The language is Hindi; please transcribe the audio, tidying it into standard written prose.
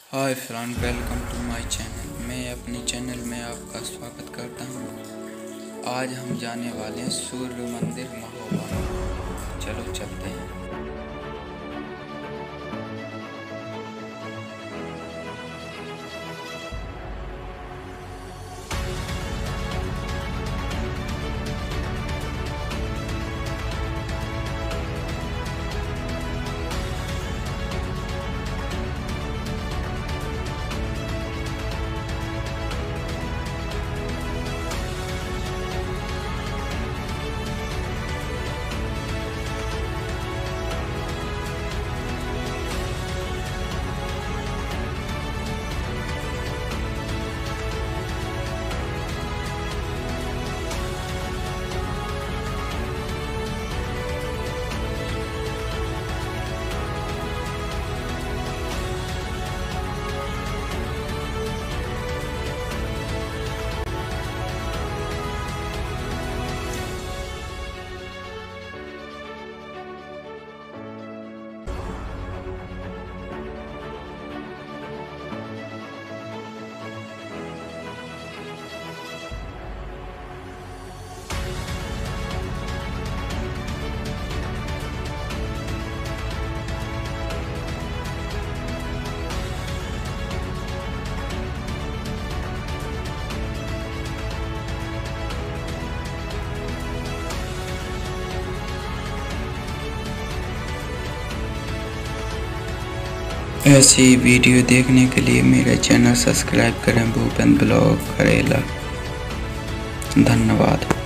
Hi friend, welcome to my channel. मैं अपने चैनल में आपका स्वागत करता हूँ। आज हम जाने वाले हैं सूर्य मंदिर महोबा। चलो चलते हैं। ऐसी वीडियो देखने के लिए मेरा चैनल सब्सक्राइब करें। भूपेंद्र ब्लॉग करेला। धन्यवाद।